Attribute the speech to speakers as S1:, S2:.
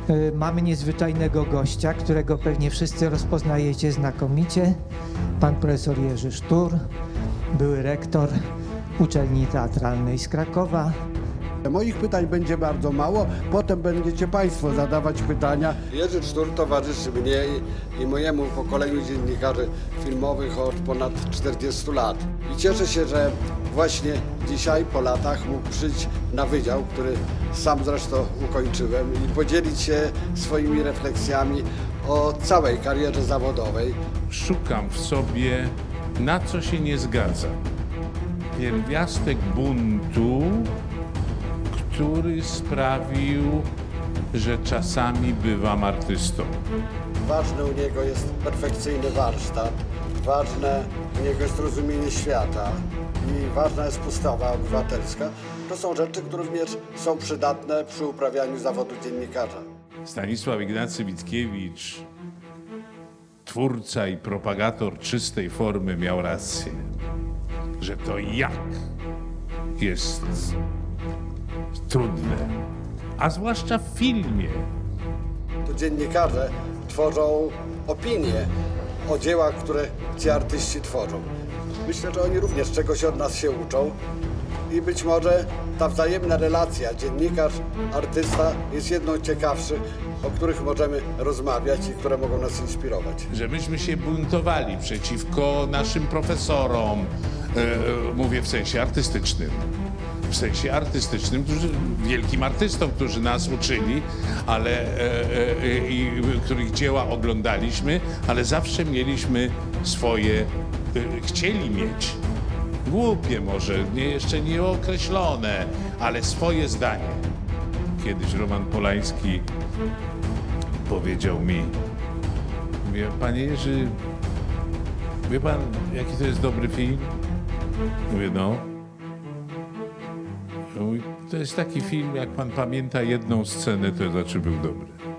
S1: Mamy niezwyczajnego gościa, którego pewnie wszyscy rozpoznajecie znakomicie. Pan profesor Jerzy Sztur, były rektor Uczelni Teatralnej z Krakowa.
S2: Moich pytań będzie bardzo mało, potem będziecie Państwo zadawać pytania.
S3: Jerzy Sztur towarzyszy mnie i mojemu pokoleniu dziennikarzy filmowych od ponad 40 lat. I cieszę się, że właśnie dzisiaj po latach mógł przyjść na wydział, który sam zresztą ukończyłem, i podzielić się swoimi refleksjami o całej karierze zawodowej.
S4: Szukam w sobie, na co się nie zgadzam. Pierwiastek buntu, który sprawił, że czasami bywam artystą.
S3: Ważny u niego jest perfekcyjny warsztat, ważne u niego jest rozumienie świata i ważna jest postawa obywatelska. To są rzeczy, które również są przydatne przy uprawianiu zawodu dziennikarza.
S4: Stanisław Ignacy Witkiewicz, twórca i propagator czystej formy, miał rację, że to jak jest trudne, a zwłaszcza w filmie.
S3: To dziennikarze tworzą opinie o dziełach, które ci artyści tworzą. Myślę, że oni również czegoś od nas się uczą i być może ta wzajemna relacja dziennikarz-artysta jest jedną z ciekawszych, o których możemy rozmawiać i które mogą nas inspirować.
S4: Że myśmy się buntowali przeciwko naszym profesorom, mówię w sensie artystycznym. W sensie artystycznym, wielkim artystom, którzy nas uczyli, ale i których dzieła oglądaliśmy, ale zawsze mieliśmy swoje, chcieli mieć, głupie może, jeszcze nieokreślone, ale swoje zdanie. Kiedyś Roman Polański powiedział mi, mówię, panie Jerzy, wie pan, jaki to jest dobry film? Mówię, no. To jest taki film, jak pan pamięta jedną scenę, to znaczy był dobry.